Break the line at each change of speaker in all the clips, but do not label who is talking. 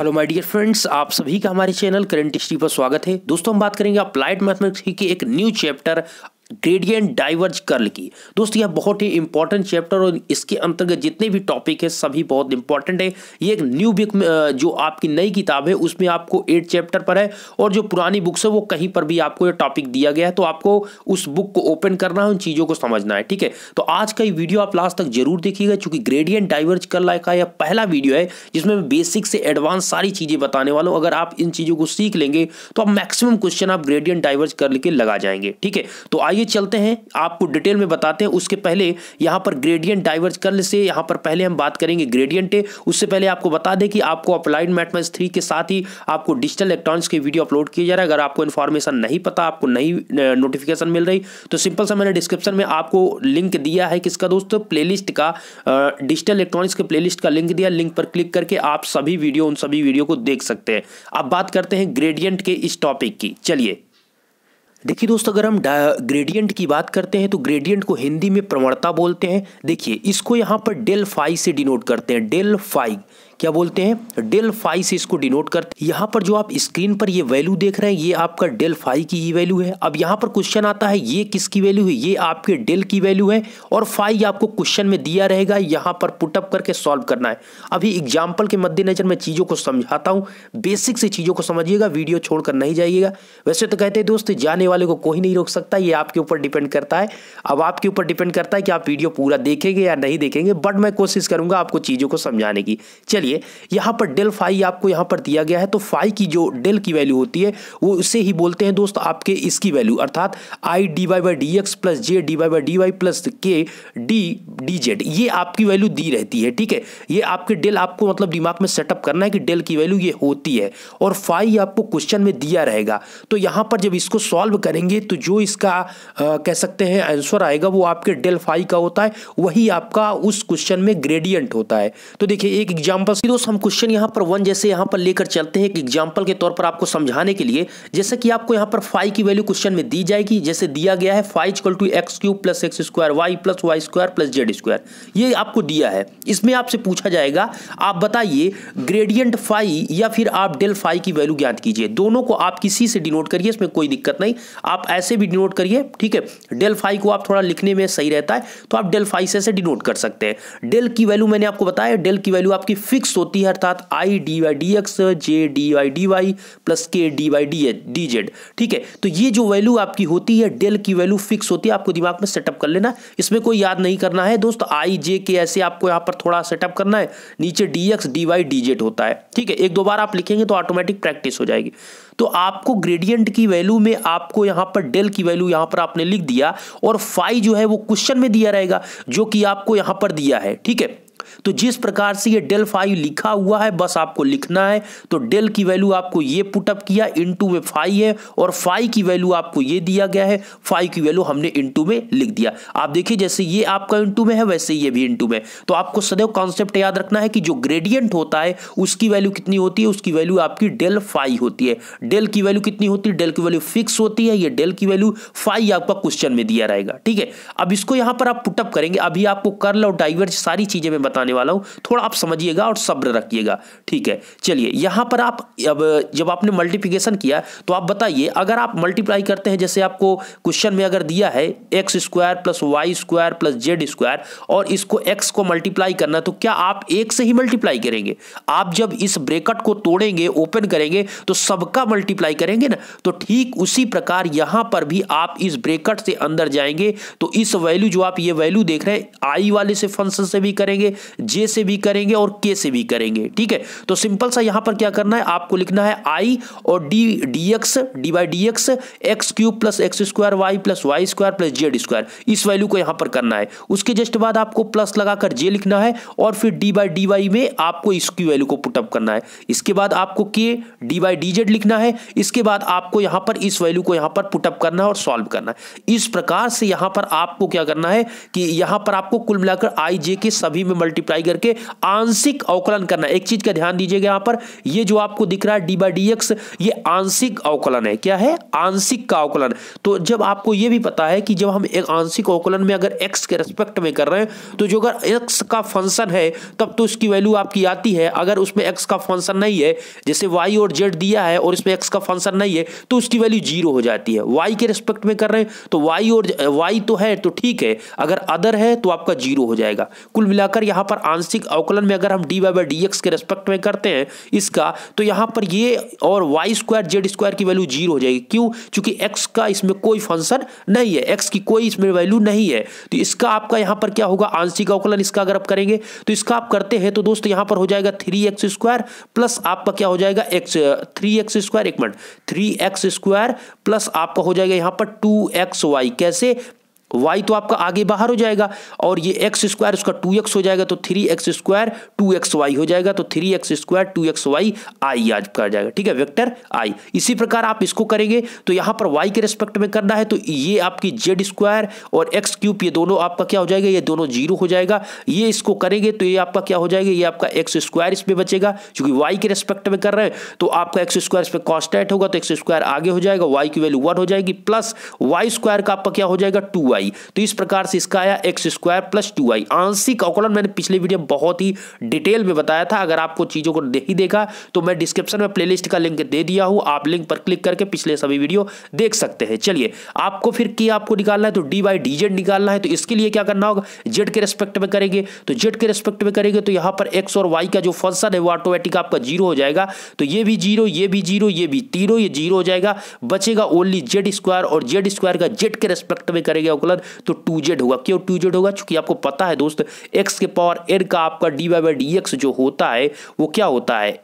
Hello my dear friends, आप सभी का हमारे चैनल करंट हिस्ट्री पर स्वागत है। दोस्तों हम बात करेंगे अप्लाइड मैथमेटिक्स के एक new chapter gradient diverge curl की। दोस्तों यह बहुत ही इंपॉर्टेंट चैप्टर और इसके अंतर्गत जितने भी टॉपिक है सभी बहुत इंपॉर्टेंट है। ये एक न्यू बुक जो आपकी नई किताब है उसमें आपको 8 चैप्टर पर है और जो पुरानी बुक्स है वो कहीं पर भी आपको ये टॉपिक दिया गया है, तो आपको उस बुक को ओपन करना है, उन चीज़ों को समझना है। ठीक है, तो आज का ये वीडियो आप लास्ट तक जरूर देखिएगा, चूंकि ग्रेडियंट डाइवर्ज कर्ल का यह पहला वीडियो है जिसमें मैं बेसिक से एडवांस सारी चीज़ें बताने वाला हूँ। अगर आप इन चीज़ों को सीख लेंगे तो आप मैक्सिमम क्वेश्चन आप ग्रेडियंट डाइवर्ज कर्ल के लगा जाएंगे। ठीक है, तो आइए चलते हैं, आपको डिटेल में बताते हैं। उसके पहले यहां पर ग्रेडियंट डाइवर्ज कर्ल से यहां पर पहले हम बात करेंगे ग्रेडियंट है। उससे पहले आपको बता दें कि आपको अप्लाइड मैथमेटिक्स 3 के साथ ही आपको डिजिटल इलेक्ट्रॉनिक्स के वीडियो अपलोड किया जा रहा है। अगर आपको इन्फॉर्मेशन नहीं पता, आपको नई नोटिफिकेशन मिल रही, तो सिंपल सा मैंने डिस्क्रिप्शन में आपको लिंक दिया है किसका दोस्तों, प्लेलिस्ट का, डिजिटल इलेक्ट्रॉनिक्स के प्लेलिस्ट का लिंक दिया। लिंक पर क्लिक करके आप सभी वीडियो, उन सभी वीडियो को देख सकते हैं। अब बात करते हैं ग्रेडियंट के इस टॉपिक की। चलिए देखिए दोस्तों, अगर हम ग्रेडियंट की बात करते हैं तो ग्रेडियंट को हिंदी में प्रवणता बोलते हैं। देखिए इसको यहाँ पर डेल फाई से डिनोट करते हैं। डेल फाई क्या बोलते हैं, डेल फाई से इसको डिनोट करते हैं। यहाँ पर जो आप स्क्रीन पर ये वैल्यू देख रहे हैं ये आपका डेल फाई की ही वैल्यू है। अब यहाँ पर क्वेश्चन आता है ये किसकी वैल्यू है, ये आपके डेल की वैल्यू है और फाई आपको क्वेश्चन में दिया रहेगा, यहाँ पर पुटअप करके सॉल्व करना है। अभी एग्जाम्पल के मद्देनजर मैं चीज़ों को समझाता हूँ, बेसिक से चीज़ों को समझिएगा, वीडियो छोड़कर नहीं जाइएगा। वैसे तो कहते हैं दोस्त जाने वाले को कोई नहीं रोक सकता, ये आपके ऊपर डिपेंड करता है। अब आपके ऊपर डिपेंड करता है कि आप वीडियो पूरा देखेंगे या नहीं देखेंगे, बट मैं कोशिश करूंगा आपको चीज़ों को समझाने की। चलिए यहाँ पर डेल फाई आपको यहाँ पर दिया गया है, तो फाई की जो डेल की वैल्यू होती है वो उसे ही बोलते हैं दोस्त आपके इसकी वैल्यू, अर्थात I D Y by D X plus J D Y by D Y plus K D D Z, ये आपकी वैल्यू दी रहती है। ठीक है, ये आपके डेल आपको मतलब दिमाग में सेटअप करना है कि डेल की वैल्यू ये होती है और फाई आपको क्वेश्चन में दिया रहेगा। तो यहाँ पर जब इसको सॉल्व करेंगे तो जो इसका कह सकते हैं आंसर आएगा वो आपके डेल फाई का होता है, वही आपका उस क्वेश्चन में ग्रेडियंट होता है। तो देखिए एक एग्जांपल से दोस्त हम क्वेश्चन यहाँ पर 1 जैसे यहाँ पर लेकर चलते हैं, एक एग्जांपल के तौर पर आपको समझाने के लिए। जैसे कि आपको यहाँ पर फाई की वैल्यू क्वेश्चन में दी जाएगी, जैसे दिया गया है phi equal to X cube plus X square Y plus Y square plus Z square, ये आपको दिया है। इसमें आपसे पूछा जाएगा आप बताइए ग्रेडियंट फाई या फिर आप डेल फाई की वैल्यू ज्ञात कीजिए। दोनों को आप किसी से डिनोट करिए, इसमें कोई दिक्कत नहीं, आप ऐसे भी डिनोट करिए। ठीक है, डेल फाई को आप थोड़ा लिखने में सही रहता है तो आप डेल फाई से डिनोट कर सकते हैं। डेल की वैल्यू मैंने आपको बताया, डेल की वैल्यू आपकी फिक्स होती है, अर्थात I D Y D X J D Y D Y plus K D Y D Z. ठीक है, तो ये जो वैल्यू आपकी होती है डेल की वैल्यू फिक्स होती है, आपको दिमाग में सेटअप कर लेना, इसमें कोई याद नहीं करना है दोस्त। आई जे के ऐसे आपको यहाँ पर थोड़ा सेटअप करना है, नीचे D X D Y D Z होता है। ठीक है, एक दो बार आप लिखेंगे तो ऑटोमेटिक प्रैक्टिस हो जाएगी। तो आपको ग्रेडियंट की वैल्यू में आपको यहाँ पर डेल की वैल्यू यहाँ पर आपने लिख दिया और फाई जो है वो क्वेश्चन में दिया रहेगा जो कि आपको यहाँ पर दिया है। ठीक है, तो जिस प्रकार से ये डेल फाई लिखा हुआ है बस आपको लिखना है। तो डेल की वैल्यू आपको ये पुटअप किया, इनटू में फाई है और फाई की वैल्यू आपको ये दिया गया है, फाई की वैल्यू हमने इनटू में लिख दिया। आप देखिए जैसे ये आपका इनटू में है वैसे ये भी इनटू में। तो आपको सदैव कॉन्सेप्ट याद रखना है कि जो ग्रेडियंट होता है उसकी वैल्यू कितनी होती है, उसकी वैल्यू आपकी डेल फाई होती है। डेल की वैल्यू कितनी होती है, डेल की वैल्यू फिक्स होती है, ये डेल की वैल्यू फाई आपका क्वेश्चन में दिया रहेगा। ठीक है, अब इसको यहां पर आप पुटअप करेंगे। अभी आपको कर्ल और डाइवर्ज सारी चीजें मैं बताने वाला हूं, थोड़ा आप समझिएगा और सब्र रखिएगा। ठीक है, चलिए यहां पर आप अब जब आपने मल्टीप्लिकेशन किया तो आप बताइए अगर आप मल्टीप्लाई करते हैं, जैसे आपको क्वेश्चन में अगर दिया है X square plus Y square plus Z square और इसको एक्स को मल्टीप्लाई करना, तो क्या आप एक से ही मल्टीप्लाई करेंगे? आप जब इस ब्रैकेट को तोड़ेंगे, ओपन करेंगे तो सबका मल्टीप्लाई करेंगे ना। तो ठीक उसी प्रकार यहां पर भी आप इस ब्रैकेट से अंदर जाएंगे तो इस वैल्यू जो आप ये वैल्यू देख रहे हैं आई वाले से फंक्शन से भी करेंगे, जे से भी करेंगे और के से भी करेंगे। ठीक है, तो सिंपल सा यहां पर क्या करना है, आपको लिखना है आई और D D X D by D X X cube plus X square Y plus Y square plus Z square, इस वैल्यू को यहां पर करना है। उसके जस्ट बाद आपको प्लस लगाकर जे लिखना है और फिर डी बाई डी वाई में आपको इसकी वैल्यू को पुटअप करना है। इसके बाद आपको के डी बाई डी जेड लिखना है। इसके बाद आपको यहां पर इस वैल्यू को यहां पर पुटअप करना है और सॉल्व करना है। इस प्रकार से यहां पर आपको क्या करना है कि यहां पर आपको कुल मिलाकर आई जे के सभी में मल्टीप्लाई मल्टीप्लाई करके आंशिक अवकलन करना। एक चीज का ध्यान दीजिएगा, यहां पर ये जो आपको दिख रहा है डी बाई डी एक्स, ये आंशिक अवकलन है। क्या है? आंशिक का अवकलन। तो जब आपको ये भी पता है कि जब हम एक आंशिक अवकलन में अगर एक्स के रेस्पेक्ट में कर रहे हैं तो जो अगर एक्स का फंक्शन है तब तो उसकी वैल्यू आपकी आती है। अगर उसमें एक्स का फंक्शन नहीं है, जैसे वाई और जेड दिया है और इसमें एक्स का फंक्शन नहीं है, तो उसकी वैल्यू 0 हो जाती है। वाई के रेस्पेक्ट में कर रहे हैं तो वाई और वाई तो है तो ठीक है, अगर अदर है तो आपका 0 हो जाएगा। कुल मिलाकर यहां पर आंशिक अवकलन में अगर हम D Y by D X के रेस्पेक्ट में करते हैं इसका, तो यहां पर ये और वाई स्क्वायर जेड स्क्वायर की वैल्यू 0 हो जाएगी। क्यों? क्योंकि एक्स का इसमें कोई फंक्शन नहीं है, एक्स की कोई इसमें वैल्यू नहीं है। तो इसका आपका यहां पर क्या होगा? आंशिक अवकलन इसका अगर आप करेंगे तो इसका आप करते हैं तो दोस्तों यहां पर हो जाएगा 3x स्क्वायर प्लस आपका क्या हो जाएगा? 3x स्क्वायर, एक मिनट, 3x स्क्वायर प्लस आपका हो जाएगा यहां पर 2xy। कैसे? y तो आपका आगे बाहर हो जाएगा और ये x स्क्वायर उसका 2x हो जाएगा, तो 3x स्क्वायर 2xy हो जाएगा। तो 3x स्क्वायर 2xy i याद कर जाएगा, ठीक है, वेक्टर i। इसी प्रकार आप इसको करेंगे तो यहां पर y के रेस्पेक्ट में करना है तो ये आपकी z स्क्वायर और x क्यूब, ये दोनों आपका क्या हो जाएगा? ये दोनों 0 हो जाएगा। ये इसको करेंगे तो ये आपका क्या हो जाएगा? ये आपका x स्क्वायर इसमें बचेगा, क्योंकि y के रेस्पेक्ट में कर रहे हैं तो आपका x स्क्वायर इसमें कांस्टेंट होगा तो x स्क्वायर आगे हो जाएगा, y की वैल्यू 1 हो जाएगी, प्लस y स्क्वायर का आपका क्या हो जाएगा? 2y। तो इस प्रकार से इसका आया x स्क्वायर प्लस 2y। आंशिक अवकलन मैंने पिछले वीडियो में बहुत ही डिटेल में बताया था, अगर आपको चीजों को नहीं देखा तो मैं डिस्क्रिप्शन में प्लेलिस्ट का लिंक दे दिया हूं, आप लिंक पर क्लिक करके पिछले सभी वीडियो देख सकते हैं। चलिए, आपको फिर क्या आपको निकालना है तो डी बाई डी जेड निकालना है। तो इसके लिए क्या करना होगा? जेड के रेस्पेक्ट में करेंगे तो जेड के रेस्पेक्ट में करेंगे तो यहां पर एक्स और वाई का जो फंक्शन है वो ऑटोमेटिक आपका 0 हो जाएगा। तो ये भी 0, ये भी 0, ये भी तीनों ये 0 हो जाएगा, बचेगा ओनली जेड स्क्वायर, और जेड स्क्वायर का जेड के रेस्पेक्ट में करेंगे अवकलन तो 2z होगा। क्यों 2z होगा? क्योंकि आपको पता है दोस्त x के पावर n का आपका dy बाई dx जो होता है वो क्या होता है?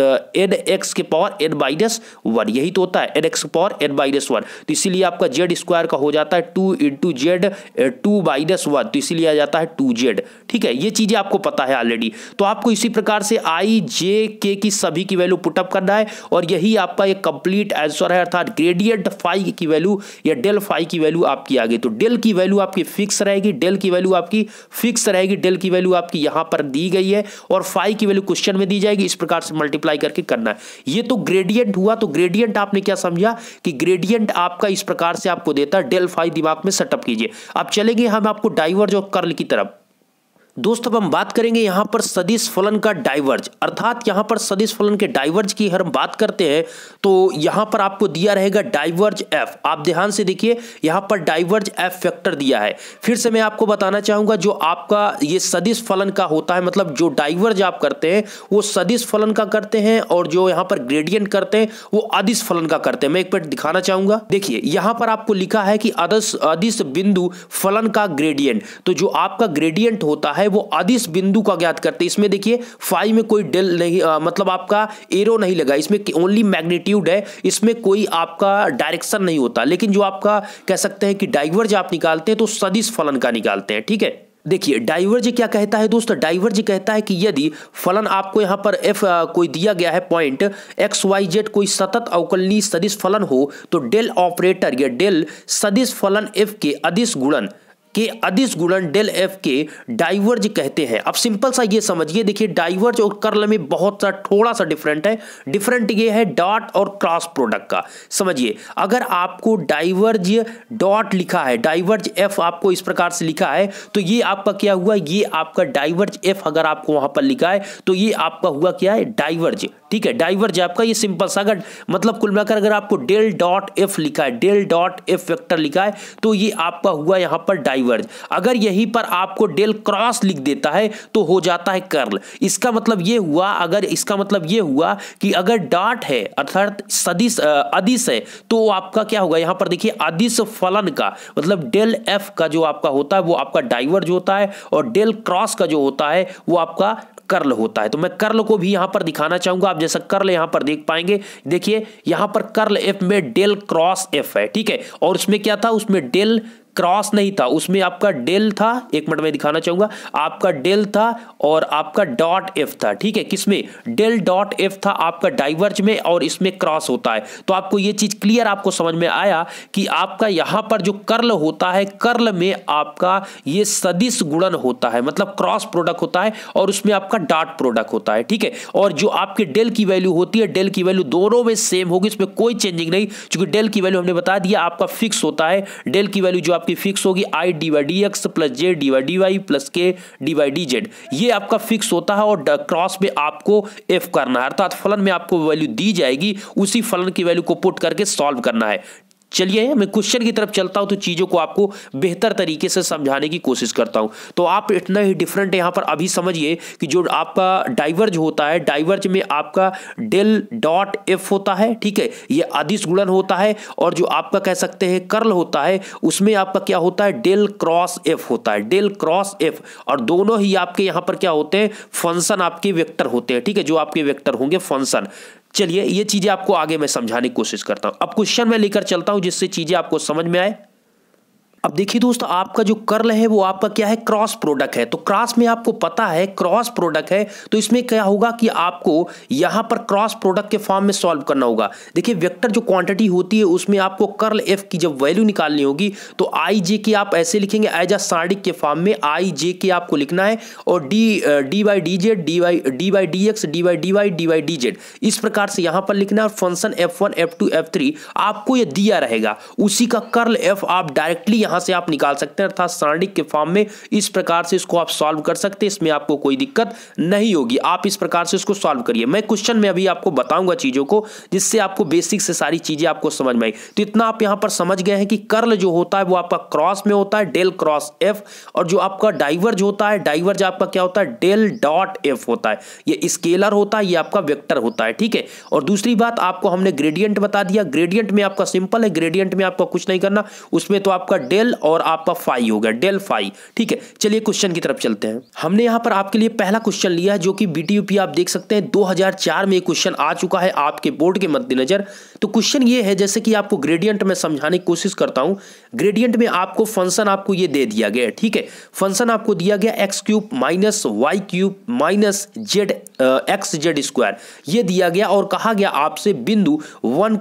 n x के पावर n माइनस 1, यही तो होता है, n x के पावर n माइनस 1। तो इसीलिए आपका z स्क्वायर का हो जाता है 2 इंटू जेड 2 माइनस 1, तो इसीलिए आ जाता है 2z। ठीक है, ये चीजें आपको पता है ऑलरेडी। तो आपको इसी प्रकार से i j k की सभी की वैल्यू पुटअप करना है और यही आपका एक कंप्लीट आंसर है, अर्थात ग्रेडियंट फाई की वैल्यू या डेल फाई की वैल्यू आपकी आ गई। तो डेल की वैल्यू आपकी फिक्स रहेगी, डेल की वैल्यू आपकी फिक्स रहेगी, डेल की वैल्यू आपकी यहां पर दी गई है और फाई की वैल्यू क्वेश्चन में दी जाएगी। इस प्रकार से मल्टीप्लाई करके करना है। ये तो ग्रेडियंट हुआ। तो ग्रेडियंट आपने क्या समझा कि ग्रेडियंट आपका इस प्रकार से आपको देता है, डेल फाई दिमाग में सेटअप कीजिए। अब चलेंगे हम आपको डाइवर्ज और कर्ल की तरफ। दोस्तों, अब हम बात करेंगे यहां पर सदिश फलन का डाइवर्ज, अर्थात यहां पर सदिश फलन के डाइवर्ज की हम बात करते हैं तो यहां पर आपको दिया रहेगा डाइवर्ज एफ। आप ध्यान से देखिए, यहां पर डाइवर्ज एफ वेक्टर दिया है। फिर से मैं आपको बताना चाहूंगा, जो आपका ये सदिश फलन का होता है, मतलब जो डाइवर्ज आप करते हैं वो सदिश फलन का करते हैं और जो यहां पर ग्रेडियंट करते हैं वो अदिश फलन का करते हैं। मैं एक मिनट दिखाना चाहूंगा। देखिए, यहां पर आपको लिखा है कि अदिश बिंदु फलन का ग्रेडियंट। तो जो आपका ग्रेडियंट होता है वो अदिश बिंदु का ज्ञात करते हैं। इसमें देखिए फाई में कोई डेल नहीं, मतलब आपका एरो नहीं लगा, इसमें ओनली मैग्नीट्यूड है, इसमें कोई आपका डायरेक्शन नहीं होता। लेकिन जो आपका कह सकते हैं कि डाइवर्ज आप निकालते हैं तो सदिश फलन का निकालते हैं। ठीक है, देखिए डाइवर्ज क्या कहता है दोस्तों? डाइवर्ज कहता है कि यदि फलन आपको यहां पर एफ कोई दिया गया है पॉइंट एक्स वाई जेड कोई सतत अवकलनीय सदिश फलन हो तो डेल ऑपरेटर या डेल सदिश फलन एफ के अदिश गुणन डेल एफ के डाइवर्ज कहते हैं। अब सिंपल सा ये समझिए, देखिए डाइवर्ज और कर्ल में बहुत सा थोड़ा सा डिफरेंट है। डिफरेंट ये है डॉट और क्रॉस प्रोडक्ट का। समझिए, अगर आपको डाइवर्ज डॉट लिखा है, डाइवर्ज एफ आपको इस प्रकार से लिखा है तो ये आपका क्या हुआ? ये आपका डाइवर्ज एफ अगर आपको वहां पर लिखा है तो ये आपका हुआ क्या है? डाइवर्ज। ठीक है, डाइवर्ज आपका ये सिंपल सा, अगर मतलब कुल मिलाकर अगर आपको डेल डॉट एफ लिखा है, डेल डॉट एफ वेक्टर लिखा है तो ये आपका हुआ यहां पर डाइवर्ज। अगर यहीं पर आपको डेल क्रॉस लिख देता है तो हो जाता है कर्ल। इसका मतलब ये हुआ, अगर इसका मतलब ये हुआ कि अगर डॉट है अर्थात सदिश अदिश है तो आपका क्या होगा? यहां पर देखिए अदिश फलन का मतलब डेल एफ का जो आपका होता है वो आपका डाइवर्ज होता है और डेल क्रॉस का जो होता है वो आपका कर्ल होता है। तो मैं कर्ल को भी यहां पर दिखाना चाहूंगा। आप जैसा कर्ल यहां पर देख पाएंगे, देखिए यहां पर कर्ल एफ में डेल क्रॉस एफ है। ठीक है, और उसमें क्या था? उसमें डेल क्रॉस नहीं था, उसमें आपका डेल था, एक मिनट में दिखाना चाहूंगा, आपका डेल था और आपका डॉट एफ था, ठीक है, किसमें, डेल डॉट एफ था आपका डाइवर्ज में, और इसमें क्रॉस होता है। तो आपको ये चीज क्लियर आपको समझ में आया कि आपका यहां पर जो कर्ल होता है, कर्ल में आपका ये सदिश गुणन होता है, मतलब क्रॉस प्रोडक्ट होता है, और उसमें आपका डॉट प्रोडक्ट होता है, ठीक है। और जो आपके डेल की वैल्यू होती है, डेल की वैल्यू दोनों में सेम होगी, इसमें कोई चेंजिंग नहीं, क्योंकि डेल की वैल्यू हमने बता दिया आपका फिक्स होता है। डेल की वैल्यू जो आपकी फिक्स होगी I D by D X plus J D by D Y plus K D by D Z, ये आपका फिक्स होता है। और क्रॉस में आपको एफ करना है, अर्थात फलन में आपको वैल्यू दी जाएगी, उसी फलन की वैल्यू को पुट करके सॉल्व करना है। चलिए मैं क्वेश्चन की तरफ चलता हूं, तो चीजों को आपको बेहतर तरीके से समझाने की कोशिश करता हूं। तो आप इतना ही डिफरेंट यहां पर अभी समझिए कि जो आपका डाइवर्ज होता है, डाइवर्ज में आपका डेल डॉट एफ होता है, ठीक है, ये अदिश गुणन होता है। और जो आपका कह सकते हैं कर्ल होता है, उसमें आपका क्या होता है, डेल क्रॉस एफ होता है, डेल क्रॉस एफ। और दोनों ही आपके यहां पर क्या होते हैं, फंक्शन आपके वेक्टर होते हैं, ठीक है, जो आपके वेक्टर होंगे फंक्शन। चलिए ये चीजें आपको आगे मैं समझाने की कोशिश करता हूं। अब क्वेश्चन में लेकर चलता हूं जिससे चीजें आपको समझ में आए। अब देखिए दोस्तों, आपका जो कर्ल है वो आपका क्या है, क्रॉस प्रोडक्ट है। तो क्रॉस में आपको पता है क्रॉस प्रोडक्ट है, तो इसमें क्या होगा कि आपको यहां पर क्रॉस प्रोडक्ट के फॉर्म में सॉल्व करना होगा। देखिए वेक्टर जो क्वांटिटी होती है उसमें आपको कर्ल एफ की जब वैल्यू निकालनी होगी तो आई जे के आप ऐसे लिखेंगे, एज अ सार्डिक के फॉर्म में आई जे के आपको लिखना है, और D by D Z, D by D X, D by D Y, D by D Z, इस प्रकार से यहां पर लिखना है। और फंक्शन F1 F2 F3 आपको ये दिया रहेगा, उसी का कर्ल एफ आप डायरेक्टली यहां से आप निकाल सकते हैं, अर्थात सार्डिक के फॉर्म में इस प्रकार से इसको आप सॉल्व कर सकते हैं, इसमें आपको कोई दिक्कत नहीं होगी। आप इस प्रकार से इसको सॉल्व करिए, मैं क्वेश्चन में अभी आपको बताऊंगा चीजों को, जिससे आपको बेसिक से सारी चीजें आपको समझ में आई। तो इतना आप यहां पर समझ गए हैं कि कर्ल जो होता है वो आपका क्रॉस में होता है, डेल क्रॉस एफ, और जो आपका डाइवर्ज होता है, डाइवर्ज आपका क्या होता है, डेल डॉट एफ होता है, ये स्केलर होता है, ये आपका वेक्टर होता है, ठीक है। और दूसरी बात आपको हमने ग्रेडियंट बता दिया, ग्रेडियंट में आपका सिंपल है, ग्रेडियंट में आपका कुछ नहीं करना, उसमें तो आपका डेल और आपका फाई हो गया, डेल फाई, ठीक है। चलिए क्वेश्चन की तरफ चलते हैं। हमने यहां पर आपके लिए पहला क्वेश्चन लिया है, जो कि बीटीयूपी आप देख सकते हैं 2004 में क्वेश्चन आ चुका है आपके बोर्ड के मद्देनजर। तो क्वेश्चन ये है, जैसे कि आपको ग्रेडियंट में समझाने की कोशिश करता हूं, ग्रेडियंट में आपको फंक्शन आपको ये दे दिया गया है, ठीक है, फंक्शन आपको दिया गया X cube minus Y cube minus Z X Z square, ये दिया गया, और कहा गया आपसे बिंदु 1,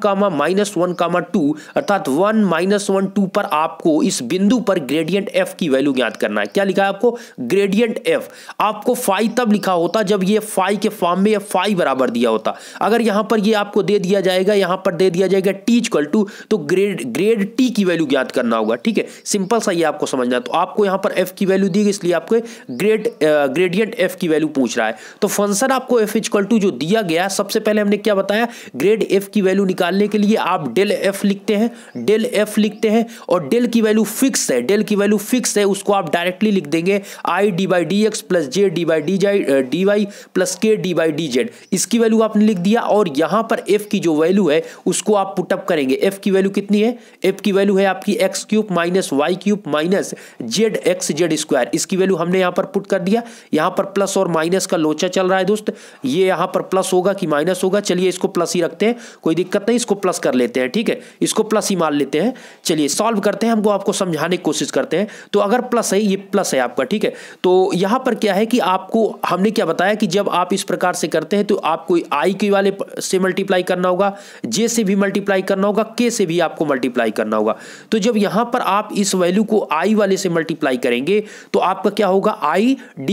-1, 2 अर्थात 1, -1, 2 पर आपको इस बिंदु पर ग्रेडियंट एफ की वैल्यू ज्ञात करना है। क्या लिखा है आपको, ग्रेडियंट एफ। आपको फाई तब लिखा होता जब ये फाई के फॉर्म में ये फाई बराबर दिया होता। अगर यहां पर ये आपको दे दिया जाएगा, यहां पर दे दिया जाएगा टी इक्वल टू, तो ग्रेड टी की वैल्यू ज्ञात करना होगा, ठीक है, सिंपल सा ये आपको समझना है। तो आपको यहां पर एफ की वैल्यू दी गई, इसलिए आपको ग्रेडियंट एफ की वैल्यू पूछ रहा है। तो फंक्शन आपको एफ इक्वल टू जो दिया गया, सबसे पहले हमने क्या बताया, ग्रेड एफ की वैल्यू निकालने के लिए आप डेल एफ लिखते हैं, डेल एफ लिखते हैं, और डेल की वैल्यू फिक्स है, डेल की वैल्यू फिक्स है, उसको आप डायरेक्टली लिख देंगे I D by D X plus J D by D Y plus K D by D Z, इसकी वैल्यू आपने लिख दिया। और यहां पर एफ की जो वैल्यू है उसको आप पुटअप करेंगे। एफ की वैल्यू कितनी है, एफ की वैल्यू है आपकी X cube minus Y cube minus Z X Z square, इसकी वैल्यू हमने यहां पर पुट कर दिया। यहां पर प्लस और माइनस का लोचा चल रहा है दोस्त, ये यहां पर प्लस होगा कि माइनस होगा, चलिए इसको प्लस ही रखते हैं, कोई दिक्कत नहीं, इसको प्लस कर लेते हैं, ठीक है, इसको प्लस ही मान लेते हैं। चलिए सॉल्व करते हैं, हमको आपको समझाने की कोशिश करते हैं। तो अगर प्लस है, ये प्लस है आपका, ठीक है। तो यहां पर क्या है कि आपको हमने क्या बताया कि जब आप इस प्रकार से करते हैं तो आपको आई के वाले से मल्टीप्लाई करना होगा, जे से भी मल्टीप्लाई करना होगा, के से भी आपको मल्टीप्लाई करना होगा। तो जब यहां पर आप इस वैल्यू को आई वाले से मल्टीप्लाई करेंगे तो आपका क्या होगा, I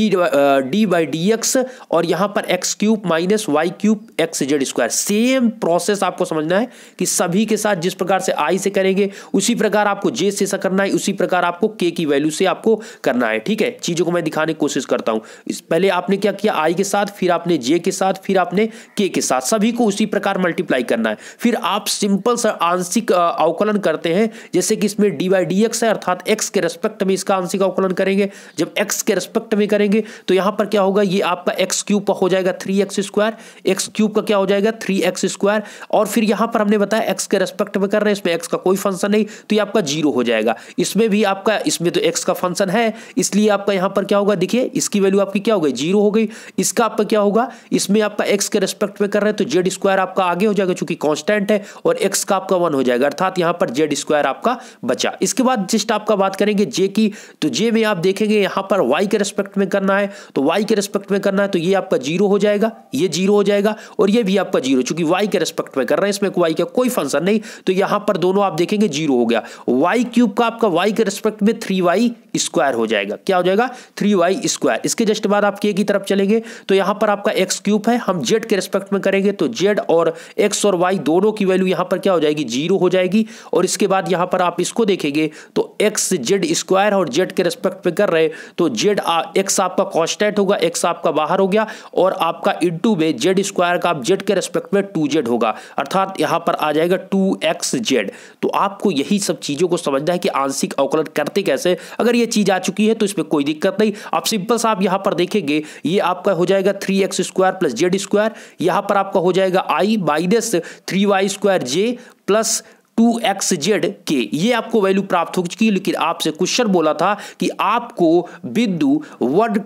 D by D X, और यहां पर X cube minus Y cube X Z square. Same process आपको समझना है कि सभी के साथ जिस प्रकार से आई से करेंगे उसी प्रकार आपको जे से करना है, उसी प्रकार आपको के की वैल्यू से आपको करना है, ठीक है। चीजों को मैं दिखाने की कोशिश करता हूं। पहले आपने क्या किया, आई के साथ, फिर आपने जे के साथ, फिर आपने के साथ, सभी को उसी प्रकार मल्टीप्लाई करना है। फिर आप सिंपल सा आंशिक अवकलन करते हैं, जैसे कि इसमें डी बाई डी एक्स है, अर्थात एक्स के रेस्पेक्ट में इसका आंशिक अवकलन करेंगे। जब एक्स के रेस्पेक्ट में करेंगे तो यहां पर क्या होगा, ये आपका एक्स क्यूब हो जाएगा 3x स्क्वायर, एक्स क्यूब का क्या हो जाएगा 3x स्क्वायर, और फिर यहां पर हमने बताया एक्स के रेस्पेक्ट में कर रहे हैं, इसमें एक्स का कोई फंक्शन नहीं, तो ये आपका 0 हो जाएगा। इसमें भी आपका, इसमें तो x का फंक्शन है इसलिए आपका यहाँ पर क्या होगा, देखिए इसकी वैल्यू आपकी क्या हो गई, 0 हो गई। इसका आपका क्या होगा, इसमें आपका x के रेस्पेक्ट में कर रहे हैं तो जेड स्क्वायर आपका आगे हो जाएगा चूंकि कांस्टेंट है, और x का आपका 1 हो जाएगा, अर्थात यहाँ पर जेड स्क्वायर आपका बचा। इसके बाद जस्ट आपका बात करेंगे जे की, तो जे में आप देखेंगे यहाँ पर y के रेस्पेक्ट में करना है, तो y के रेस्पेक्ट में करना है तो ये आपका 0 हो जाएगा, ये 0 हो जाएगा, और ये भी आपका 0, चूंकि y के रेस्पेक्ट में कर रहे हैं, इसमें y का कोई फंक्शन नहीं, तो यहाँ पर दोनों आप देखेंगे 0 हो गया। y क्यूब का आपका y के रेस्पेक्ट में 3y स्क्वायर हो जाएगा, क्या हो जाएगा, 3y स्क्वायर। इसके जस्ट बाद आप k की तरफ चलेंगे तो यहाँ पर आपका x क्यूब है, हम z के रेस्पेक्ट में करेंगे तो z और x और y दोनों की वैल्यू यहाँ पर क्या हो जाएगी, 0 हो जाएगी। और इसके बाद यहाँ पर आप इसको देखेंगे तो x z स्क्वायर और z के रेस्पेक्ट में कर रहे तो x आपका कांस्टेंट होगा, x आपका बाहर हो गया, और आपका इनटू में z स्क्वायर का आप z के रेस्पेक्ट में 2z होगा, अर्थात यहाँ पर आ जाएगा 2xz। तो आपको यही सब चीजों को समझना है कि आंशिक अवकलन करते कैसे। अगर ये चीज आ चुकी है तो इसमें कोई दिक्कत नहीं, आप सिंपल सा आप यहाँ पर देखेंगे ये आपका हो जाएगा 3x square plus Z square, यहाँ पर आपका हो जाएगा i minus 3y square J plus 2xz के, ये आपको वैल्यू प्राप्त हो चुकी है। लेकिन आपसे क्वेश्चन बोला था कि आपको बिंदु 1,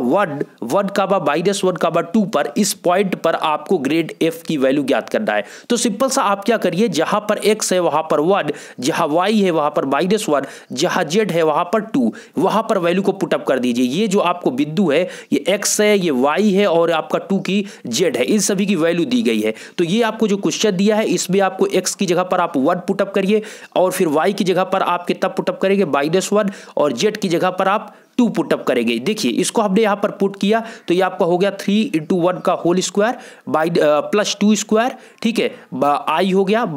2 पर इस पॉइंट पर आपको ग्रेड f की वैल्यू ज्ञात करना है। तो सिंपल सा आप क्या करिए, जहां पर x है वहां पर 1, जहां y है वहां पर -1, जहां z है वहां पर 2, वहां पर वैल्यू को पुटअप कर दीजिए। ये जो आपको बिंदु है ये x है, ये y है और आपका 2 की z है, इन सभी की वैल्यू दी गई है। तो ये आपको जो क्वेश्चन दिया है इसमें आपको x की जगह पर आप 1 पुटअप करिए, और फिर y की जगह पर आप कितना पुटअप करेंगे, -1, और z की जगह पर आप 2 पुटअप करेंगे। देखिए इसको हमने यहां पर पुट किया तो ये आपका हो गया 3 × 1 का होल स्क्वायर प्लस 2 स्क्वायर, ठीक है, i हो गया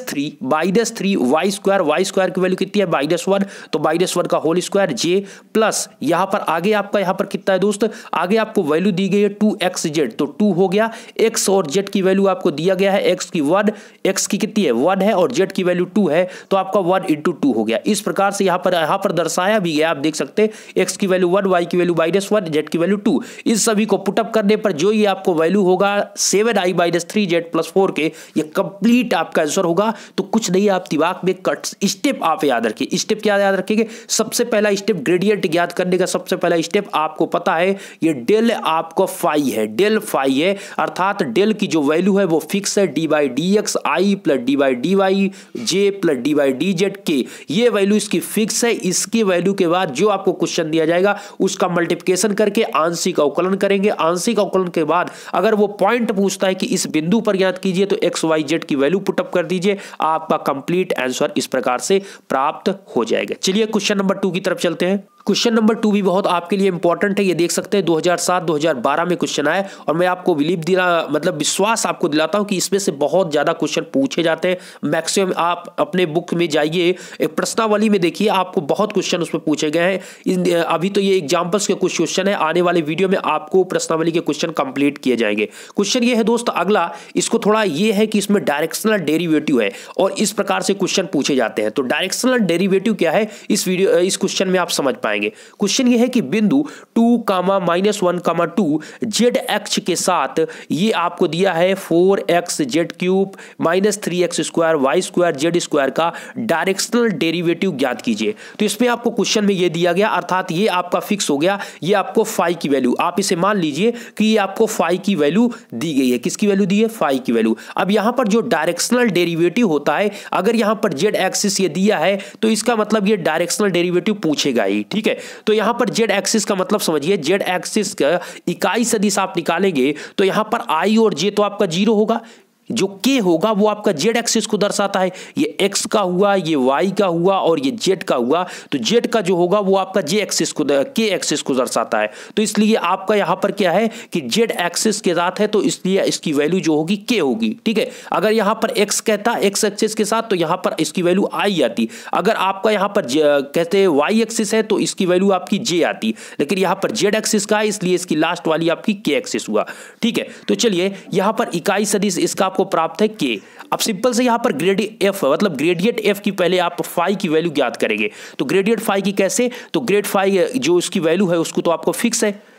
-3 y स्क्वायर की वैल्यू कितनी है, -1, तो -1 का होल स्क्वायर जे प्लस यहां पर आगे आपका यहां पर कितना है दोस्त, आगे आपको वैल्यू दी गई है 2xz, तो 2 हो गया, x और z की वैल्यू आपको दिया गया है, x की 1, x की कितनी है 1 है, और z की वैल्यू 2 है, तो आपका 1 × 2 हो गया। इस प्रकार से यहां पर दर्शाया भी गया, आप देख सकते हैं x की वैल्यू 1, y की वैल्यू -1, z की वैल्यू 2, इन सभी को पुटअप करने पर जो ये आपको वैल्यू होगा 7i - 3z + 4k, ये कंप्लीट आपका आंसर होगा। तो कुछ नहीं, आप दिमाग में कट स्टेप आप याद रखिए। स्टेप क्या याद रखेंगे, सबसे पहला स्टेप ग्रेडियंट ज्ञात करने का सबसे पहला स्टेप आपको पता है ये डेल आपको फाई है, डेल फाई है, अर्थात डेल की जो वैल्यू है वो फिक्स है, d/dx i + d/dy j + d/dz k, ये वैल्यू इसकी फिक्स है। इसकी वैल्यू के बाद जो आपको क्वेश्चन दिया जाएगा उसका मल्टीप्लिकेशन करके आंशिक अवकलन करेंगे। आंशिक अवकलन के बाद अगर वो पॉइंट पूछता है कि इस बिंदु पर ज्ञात कीजिए तो x y z की वैल्यू पुटअप कर दीजिए, आपका कंप्लीट आंसर इस प्रकार से प्राप्त हो जाएगा। चलिए क्वेश्चन नंबर 2 की तरफ चलते हैं। क्वेश्चन नंबर 2 भी बहुत आपके लिए इंपॉर्टेंट है, ये देख सकते हैं 2007-2012 में क्वेश्चन आया, और मैं आपको विश्वास आपको दिलाता हूं कि इसमें से बहुत ज्यादा क्वेश्चन पूछे जाते हैं। मैक्सिमम आप अपने बुक में जाइए, एक प्रश्नावली में देखिए, आपको बहुत क्वेश्चन उसमें पूछे गए हैं। अभी तो ये एग्जाम्पल्स के कुछ क्वेश्चन है, आने वाले वीडियो में आपको प्रश्नावली के क्वेश्चन कंप्लीट किए जाएंगे। क्वेश्चन ये है दोस्त अगला, इसको थोड़ा ये है कि इसमें डायरेक्शनल डेरिवेटिव है और इस प्रकार से क्वेश्चन पूछे जाते हैं। तो डायरेक्शनल डेरिवेटिव क्या है इस क्वेश्चन में आप समझ पाएंगे। क्वेश्चन ये है कि बिंदु 2, -1, 2 जेड अक्ष के साथ ये आपको दिया है 4xz³ -3x² y² z² का डायरेक्शनल डेरिवेटिव ज्ञात कीजिए। तो इसमें आपको क्वेश्चन में ये दिया गया, अर्थात ये आपका फिक्स हो गया, ये आपको फाई की वैल्यू, आप इसे मान लीजिए कि ये आपको फाई की वैल्यू दी गई है। किसकी वैल्यू दी है, फाई की वैल्यू। अब यहां पर जो डायरेक्शनल डेरिवेटिव होता है, अगर यहां पर जेड एक्सिस ये दिया है तो इसका मतलब ये डायरेक्शनल डेरिवेटिव पूछेगा ही, ठीक है। तो यहां पर जेड एक्सिस का मतलब समझिए, जेड एक्सिस का इकाई सदिश आप निकालेंगे तो यहां पर आई और जे तो आपका 0 होगा, जो k होगा वो आपका z एक्सिस को दर्शाता है, ये x का हुआ, ये y का हुआ और ये z का हुआ, तो z का जो होगा वो आपका k एक्सिस को दर्शाता है। तो इसलिए आपका यहां पर क्या है कि z एक्सिस के साथ है, तो इसलिए इसकी वैल्यू जो होगी k होगी, ठीक है। अगर यहां पर x कहता x एक्सिस के साथ तो यहां पर इसकी वैल्यू i आती। अगर आपका यहां पर कहते हैं y एक्सिस है तो इसकी वैल्यू आपकी j आती, लेकिन यहां पर z एक्सिस का है इसलिए इसकी लास्ट वाली आपकी k एक्सिस हुआ, ठीक है। तो चलिए यहां पर इकाई सदिश इसका को प्राप्त है k। अब सिंपल से यहां पर ग्रेडियंट f की पहले आप फाई की वैल्यू ज्ञात करेंगे। तो ग्रेडियंट फाई की कैसे, तो ग्रेड फाई जो इसकी वैल्यू है उसको तो आपको फिक्स है,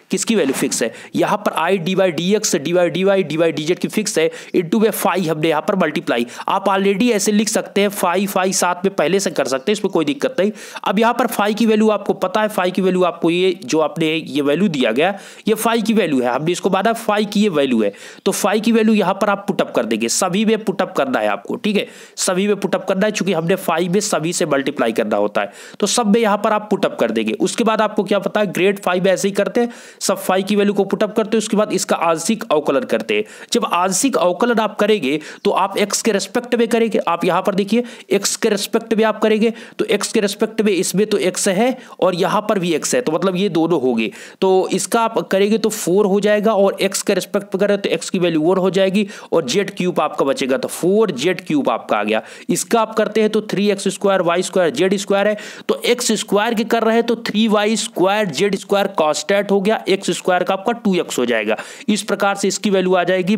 किसकी वैल्यू फिक्स है, यहाँ पर I D by D X D by D Y D by D Z की फिक्स है, इंटू में फाई हमने यहाँ पर मल्टीप्लाई। आप ऑलरेडी ऐसे लिख सकते हैं, फाई फाई साथ में पहले से कर सकते हैं, इसमें कोई दिक्कत नहीं। अब यहाँ पर फाई की वैल्यू आपको पता है, फाई की वैल्यू आपको ये जो आपने ये वैल्यू दिया गया ये फाई की वैल्यू है, हमने इसको माना फाई की ये वैल्यू है, तो फाई की वैल्यू यहाँ पर आप पुटअप कर देंगे, सभी में पुटअप करना है आपको, ठीक है, सभी में पुटअप करना है, चूंकि हमने फाई में सभी से मल्टीप्लाई करना होता है, तो सब में यहाँ पर आप पुटअप कर देंगे। उसके बाद आपको क्या पता है, ग्रेड फाई में ऐसे ही करते हैं, सब फाई की वैल्यू को पुटअप करते हैं, उसके बाद इसका आंशिक अवकलन करते हैं। जब आंशिक अवकलन आप करेंगे तो आप एक्स के रेस्पेक्ट में करेंगे, आप यहाँ पर देखिए एक्स के रेस्पेक्ट में आप करेंगे, तो एक्स के रेस्पेक्ट में इसमें तो एक्स है और यहाँ पर भी एक्स है, तो मतलब ये दोनों हो गए, तो इसका आप करेंगे तो 4 हो जाएगा, और एक्स के रेस्पेक्ट में करें तो एक्स की वैल्यू 1 हो जाएगी, और जेड क्यूब आपका बचेगा, तो 4 जेड क्यूब आपका आ गया। इसका आप करते हैं तो 3x square Y square Z square है, तो एक्स स्क्वायर के कर रहे हैं तो 3y square Z square constant हो गया, एक्स स्क्वायर का आपका 2x हो जाएगा। इस प्रकार से इसकी वैल्यू आ जाएगी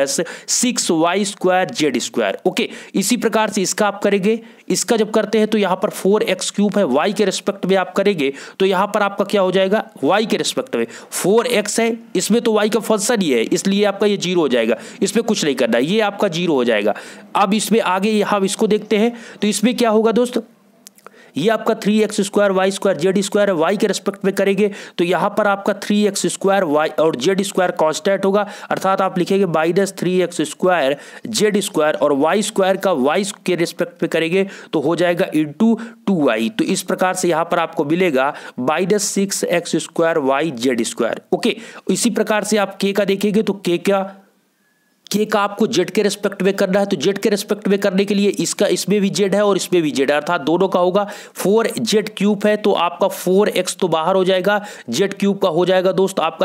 -6y square Z square. Okay, इसी प्रकार से इसका आप करेंगे, इसका जब करते हैं तो यहाँ पर 4x क्यूब है, y के रेस्पेक्ट में आप करेंगे तो यहाँ पर आपका क्या हो जाएगा, y के रेस्पेक्ट में 4x है, इसमें तो y का फंक्शन ही है, इसलिए आपका ये 0 हो जाएगा, इसमें कुछ नहीं करना, ये आपका 0 हो जाएगा। अब इसमें आगे यहाँ इसको देखते हैं, तो इसमें क्या होगा दोस्त, ये आपका 3x square Y square Z square है, वाई के रेस्पेक्ट में करेंगे तो यहाँ पर आपका 3x स्क्वायर वाई और जेड स्क्वायर कांस्टेंट होगा, अर्थात आप लिखेंगे -3x स्क्वायर जेड स्क्वायर, और वाई स्क्वायर का वाई के रेस्पेक्ट में करेंगे तो हो जाएगा इंटू 2y। तो इस प्रकार से यहाँ पर आपको मिलेगा -6x square Y Z square. Okay, इसी प्रकार से आप के का देखेंगे तो के का आपको जेड के रेस्पेक्ट में करना है, तो जेड के रेस्पेक्ट में करने के लिए इसका इसमें भी जेड है और इसमें भी जेड है, अर्थात दोनों का होगा। 4z क्यूब है तो आपका 4x तो बाहर हो जाएगा, जेड क्यूब का हो जाएगा दोस्त आपका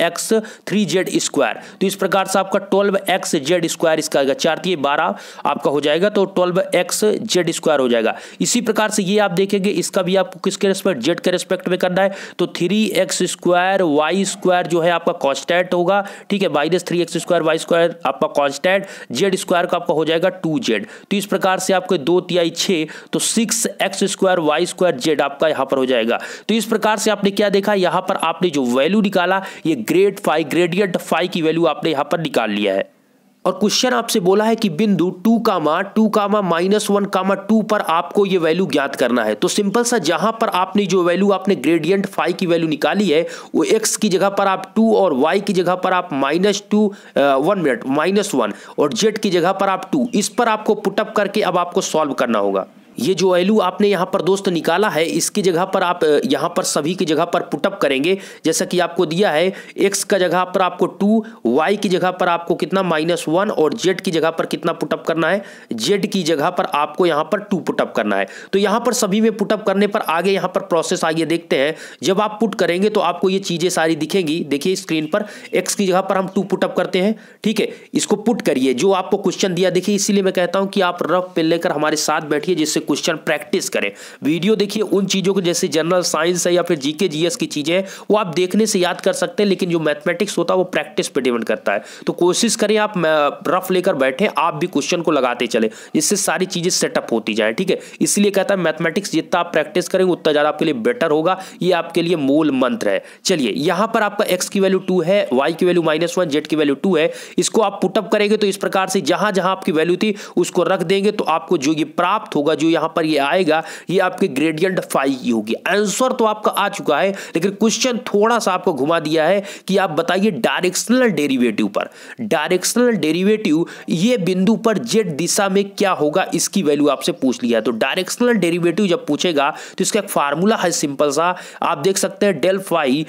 3z स्क्वायर। तो इस प्रकार से आपका 12x जेड स्क्वायर इसका आएगा, 4 3 12 आपका हो जाएगा, तो 12x जेड स्क्वायर हो जाएगा। इसी प्रकार से ये आप देखेंगे, इसका भी आपको किसके रेस्पेक्ट, जेड के रेस्पेक्ट में करना है, तो 3x स्क्वायर वाई स्क्वायर जो है आपका कांस्टेंट होगा, ठीक है, -3x स्क्वायर वाई स्क्वायर आपका कांस्टेंट, जेड स्क्वायर का आपका हो जाएगा 2z। तो इस प्रकार से आपको 2 3 6 तो 6x square Y square Z आपका यहां पर हो जाएगा। तो इस प्रकार से आपने क्या देखा, यहां पर आपने जो वैल्यू निकाला ये ग्रेडियंट फाई की वैल्यू आपने यहां पर निकाल लिया है। और क्वेश्चन आपसे बोला है कि बिंदु 2, -1, 2 पर आपको ये वैल्यू ज्ञात करना है। तो सिंपल सा, जहां पर आपने जो वैल्यू आपने ग्रेडियंट फाई की वैल्यू निकाली है वो x की जगह पर आप 2 और y की जगह पर आप -1 और z की जगह पर आप 2, इस पर आपको पुटअप करके अब आपको सॉल्व करना होगा। ये जो वैल्यू आपने यहाँ पर दोस्त निकाला है इसकी जगह पर आप यहाँ पर सभी की जगह पर पुटअप करेंगे, जैसा कि आपको दिया है x का जगह पर आपको 2, y की जगह पर आपको कितना -1 और z की जगह पर कितना पुटअप करना है, z की जगह पर आपको यहाँ पर 2 पुटअप करना है। तो यहाँ पर सभी में पुटअप करने पर आगे यहाँ पर प्रोसेस आगे देखते हैं। जब आप पुट करेंगे तो आपको ये चीज़ें सारी दिखेंगी, देखिए स्क्रीन पर x की जगह पर हम 2 पुटअप करते हैं, ठीक है, इसको पुट करिए जो आपको क्वेश्चन दिया। देखिए इसीलिए मैं कहता हूँ कि आप रफ पेन लेकर हमारे साथ बैठिए जिससे क्वेश्चन प्रैक्टिस करें। वीडियो देखिए उन चीजों को जैसे जनरल साइंस है या फिर जीके जीएस की चीजें हैं वो आप देखने से याद कर सकते हैं, लेकिन जो मैथमेटिक्स होता है वो प्रैक्टिस पे डिपेंड करता है। तो कोशिश करें आप रफ लेकर बैठे, आप भी क्वेश्चन को लगाते चले जिससे सारी चीजें सेटअप होती जाए, ठीक है। इसलिए कहता है मैथमेटिक्स जितना आप प्रैक्टिस करेंगे उतना ज्यादा आपके लिए बेटर होगा, ये आपके लिए मूल मंत्र है। चलिए यहां पर आपका x की वैल्यू 2 है, y की वैल्यू -1, z की वैल्यू 2 है, इसको आप पुटअप करेंगे तो इस प्रकार से जहां जहां आपकी वैल्यू थी उसको रख देंगे तो आपको जो ये प्राप्त होगा, जो यहां पर ये आएगा ये आपके ग्रेडियंट फाई की होगी। आंसर तो आपका आ चुका है लेकिन क्वेश्चन थोड़ा सा आपको घुमा दिया है कि आप बताइए डायरेक्शनल डेरिवेटिव पर, डायरेक्शनल डेरिवेटिव ये बिंदु पर जेड दिशा में क्या होगा इसकी वैल्यू आपसे पूछ लिया है। तो डायरेक्शनल डेरिवेटिव जब पूछेगा तो इसका एक फार्मूला है सिंपल सा, आप देख सकते हैं del phi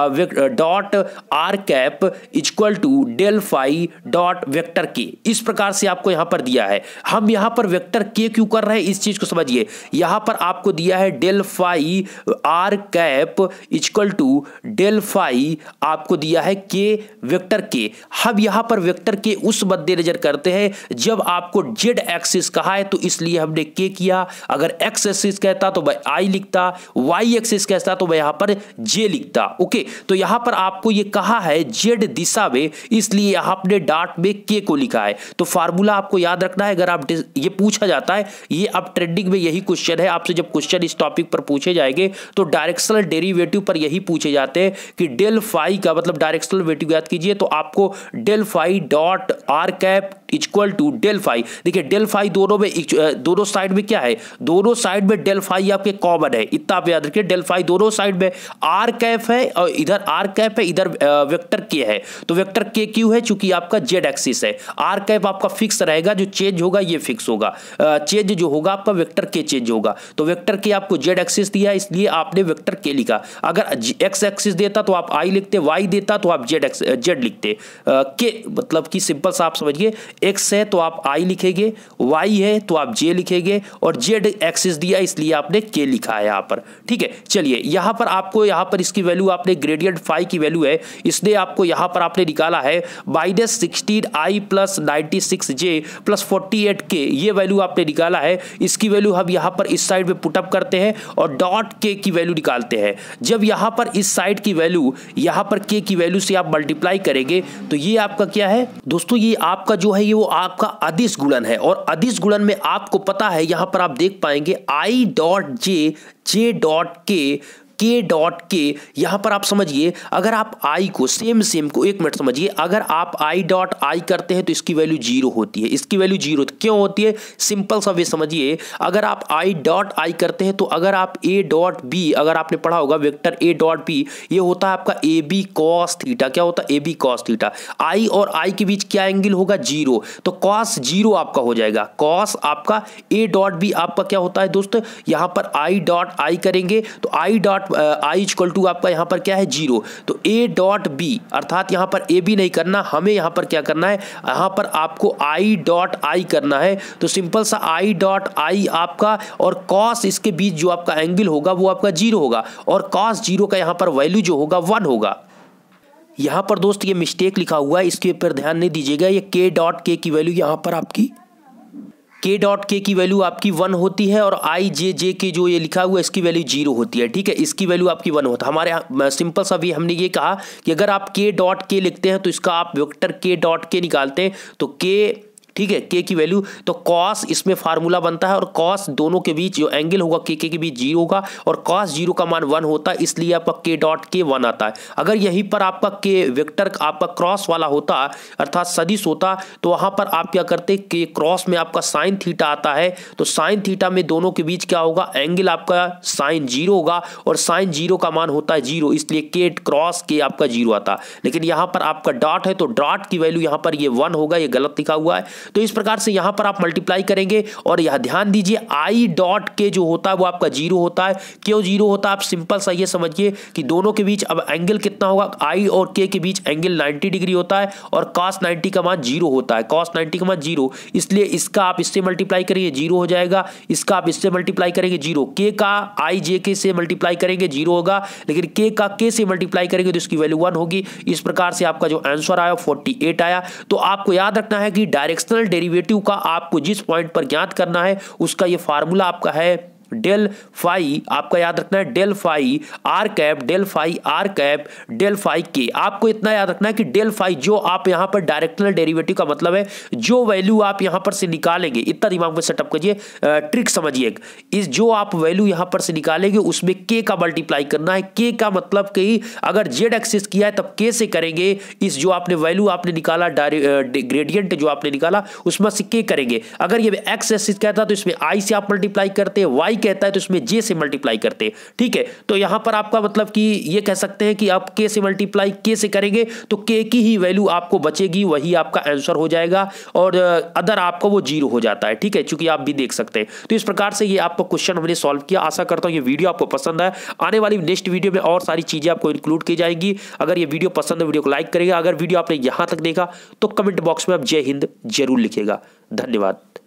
dot R cap equal to del phi dot vector के, इस प्रकार से आपको यहां पर दिया है। हम यहां पर वेक्टर के क्यों कर रहे हैं इस चीज को समझिए। यहां पर आपको दिया है del phi R cap equal to del phi, आपको दिया है के वेक्टर के। हम यहां पर वेक्टर के उस मद्देनजर करते हैं जब आपको जेड एक्सिस कहा है तो इसलिए हमने के किया, अगर एक्स एक्सिस कहता तो मैं आई लिखता, वाई एक्सिस कहता तो मैं यहां पर जे लिखता। ओके, तो यहां पर आपको ये कहा है जेड दिशा में, इसलिए यहां आपने डॉट में के को लिखा है। तो फार्मूला आपको याद रखना है, अगर आप ये पूछा जाता है ये अब ट्रेंडिंग में यही क्वेश्चन है। आपसे जब क्वेश्चन इस टॉपिक पर पूछे जाएंगे तो डायरेक्शनल डेरिवेटिव पर यही पूछे जाते हैं कि डेल फाई का मतलब डायरेक्शनल डेरिवेटिव याद कीजिए तो आपको del phi dot R cap equal to del phi. देखिए डेल फाई दोनों साइड में क्या है, दोनों साइड में डेल फाई आपके कॉमन है, इतना आप याद रखिए। डेल फाई दोनों साइड में आर कैप है और इधर आर कैप है, इधर वेक्टर के है। तो वेक्टर के क्यों है, चूंकि आपका जेड एक्सिस है। आर कैप आपका फिक्स रहेगा, जो चेंज होगा ये फिक्स होगा, चेंज जो होगा आपका वेक्टर के चेंज होगा। तो वेक्टर के आपको जेड एक्सिस दिया इसलिए आपने वेक्टर के लिखा। अगर एक्स एक्सिस देता तो आप आई लिखते, वाई देता तो आप जेड लिखते। के मतलब कि सिंपल सा आप समझिए, एक्स है तो आप आई लिखेंगे, वाई है तो आप जे लिखेंगे और जेड एक्सिस दिया इसलिए आपने के लिखा है यहाँ पर। ठीक है, चलिए यहाँ पर आपको यहाँ पर इसकी वैल्यू आपने ग्रेडियंट फाई की वैल्यू है, इसने आपको यहाँ पर आपने निकाला है -16i + 96j + 48k, ये वैल्यू आपने निकाला है। इसकी वैल्यू हम यहाँ पर इस साइड में पुटअप करते हैं और डॉट के की वैल्यू निकालते हैं। जब यहाँ पर इस साइड की वैल्यू यहाँ पर के की वैल्यू से आप मल्टीप्लाई करेंगे तो ये आपका क्या है दोस्तों, ये आपका जो है ये वो आपका अदिश गुणन है। और अदिश गुणन में आपको पता है यहाँ पर आप देख पाएंगे i dot J dot K dot K. यहां पर आप समझिए, अगर आप आई को सेम को एक मिनट समझिए, अगर आप आई डॉट आई करते हैं तो इसकी वैल्यू 0 होती है, इसकी वैल्यू 0 क्यों होती है, सिंपल सा वे समझिए। अगर आप आई डॉट आई करते हैं तो अगर आप ए डॉट बी, अगर आपने पढ़ा होगा वेक्टर ए डॉट बी, ये होता है आपका ए बी कॉस थीटा। क्या होता है, A B cos theta. I और आई के बीच क्या एंगल होगा, 0, तो कॉस 0 आपका हो जाएगा। कॉस आपका ए डॉट बी आपका क्या होता है दोस्तों, यहां पर आई डॉट आई करेंगे तो I dot I equal to आपका यहां पर क्या है 0, तो ए डॉट बी, अर्थात यहां पर ए बी नहीं करना, हमें यहां पर क्या करना है, यहां पर आपको आई डॉट आई करना है। तो सिंपल सा आई डॉट आई आपका और कॉस इसके बीच जो आपका एंगल होगा वो आपका 0 होगा और कॉस 0 का यहां पर वैल्यू जो होगा 1 होगा। यहां पर दोस्त ये मिस्टेक लिखा हुआ है, इसके ऊपर ध्यान नहीं दीजिएगा। ये के डॉट के की वैल्यू यहां पर आपकी के डॉट के की वैल्यू आपकी 1 होती है और आई जे के जो ये लिखा हुआ है इसकी वैल्यू 0 होती है। ठीक है, इसकी वैल्यू आपकी 1 होता है। हमारे सिंपल सा भी हमने ये कहा कि अगर आप के डॉट के लिखते हैं तो इसका आप वेक्टर के डॉट के निकालते हैं तो के, ठीक है, के की वैल्यू, तो कॉस इसमें फार्मूला बनता है और कॉस दोनों के बीच जो एंगल होगा के बीच 0 होगा और कॉस 0 का मान 1 होता है, इसलिए आपका के डॉट के 1 आता है। अगर यहीं पर आपका के वेक्टर आपका क्रॉस वाला होता अर्थात सदिश होता तो वहां पर आप क्या करते, के क्रॉस में आपका साइन थीटा आता है, तो साइन थीटा में दोनों के बीच क्या होगा, एंगल आपका साइन 0 होगा और साइन 0 का मान होता है 0, इसलिए के क्रॉस के आपका 0 आता। लेकिन यहां पर आपका डॉट है तो डॉट की वैल्यू यहां पर ये 1 होगा, ये गलत लिखा हुआ है। तो इस प्रकार से यहां पर आप मल्टीप्लाई करेंगे और यह ध्यान दीजिए आई डॉट के जो होता है वो आपका 0 होता है। क्यों 0 होता है, आप सिंपल सा ये समझिए कि दोनों के बीच अब एंगल कितना होगा, आई और के बीच एंगल 90 डिग्री होता है और cos 90 का मान 0 होता है, cos 90 का मान 0, इसलिए इसका आप इससे मल्टीप्लाई करेंगे 0 हो जाएगा, इसका आप इससे मल्टीप्लाई करेंगे 0, के का आई जे के से मल्टीप्लाई करेंगे 0 होगा, लेकिन के का के से मल्टीप्लाई करेंगे तो इसकी वैल्यू 1 होगी। इस प्रकार से आपका जो आंसर आया 48 आया। तो आपको याद रखना है कि डायरेक्शनल डेरिवेटिव का आपको जिस पॉइंट पर ज्ञात करना है उसका ये फार्मूला आपका है डेल फाई, आपका याद रखना है del phi R cap, del phi R cap, del phi के। आपको इतना याद रखना है कि डेल फाई जो आप यहां पर डायरेक्शनल डेरिवेटिव का मतलब है जो वैल्यू आप यहां पर से निकालेंगे, इतना दिमाग में सेटअप कीजिए, ट्रिक समझिए। इस जो आप वैल्यू यहां पर से निकालेंगे उसमें के का मल्टीप्लाई करना है। के का मतलब कि अगर जेड एक्सिस किया है तब के से करेंगे, इस जो आपने वैल्यू आपने निकाला ग्रेडियंट जो आपने निकाला उसमें से के करेंगे। अगर ये एक्स एक्सिस कहता तो इसमें आई से आप मल्टीप्लाई करते हैं, वाई कहता है तो इसमें जे से मल्टीप्लाई करते हैं। ठीक है, तो यहां पर आपका मतलब कि ये कह सकते हैं कि आप के से मल्टीप्लाई के से करेंगे तो के की ही वैल्यू आपको बचेगी, वही आपका आंसर हो जाएगा और अदर आपको वो 0 हो जाता है। ठीक है, चूंकि आप भी देख सकते हैं। तो इस प्रकार से ये आपको क्वेश्चन हमने सॉल्व किया। आशा करता हूं ये वीडियो आपको पसंद है। आने वाली नेक्स्ट वीडियो में और सारी चीजें आपको इंक्लूड की जाएंगी। अगर ये वीडियो पसंद है वीडियो को लाइक करेगा, अगर वीडियो आपने यहां तक देखा तो कमेंट बॉक्स में आप जय हिंद जरूर लिखेगा। धन्यवाद।